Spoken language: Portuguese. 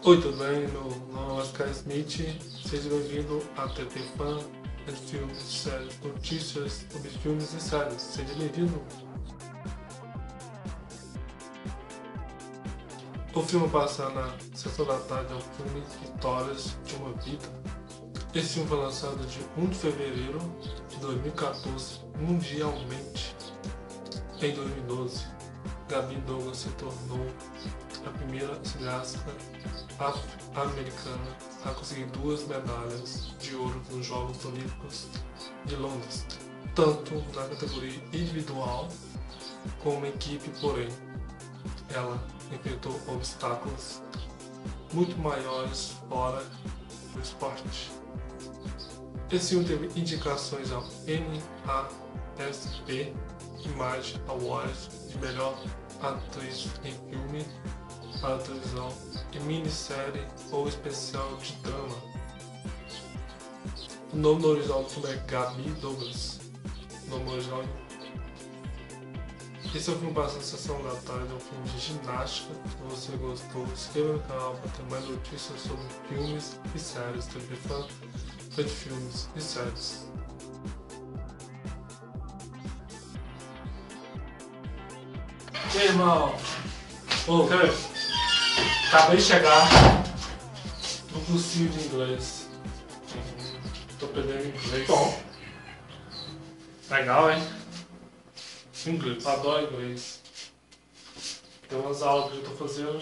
Oi, tudo bem? Meu nome é Oscar Smith. Seja bem-vindo a TT Fan de filmes, séries, notícias sobre filmes e séries. Seja bem-vindo. O filme passa na sessão da tarde, é o filme Histórias de uma Vida. Esse filme foi lançado dia 1 de fevereiro de 2014 mundialmente. Em 2012, Gabi Douglas se tornou a primeira cineasta afro-americana a conseguir 2 medalhas de ouro nos Jogos Olímpicos de Londres, tanto na categoria individual como equipe, porém ela enfrentou obstáculos muito maiores fora do esporte. Esse filme teve indicações ao NASP Image Awards de melhor atriz em filme para televisão e minissérie ou especial de drama. O nome original do filme é Gabi Douglas. O nome original. Esse é o filme para a sessão da tarde, é um filme de ginástica. Se você gostou, se inscreva no canal para ter mais notícias sobre filmes e séries. TV Fan de filmes e séries. E aí, irmão? Ô, acabei de chegar no cursinho de inglês. Tô perdendo inglês. Bom. Legal, hein? Inglês. Adoro inglês. Tem umas aulas que eu tô fazendo.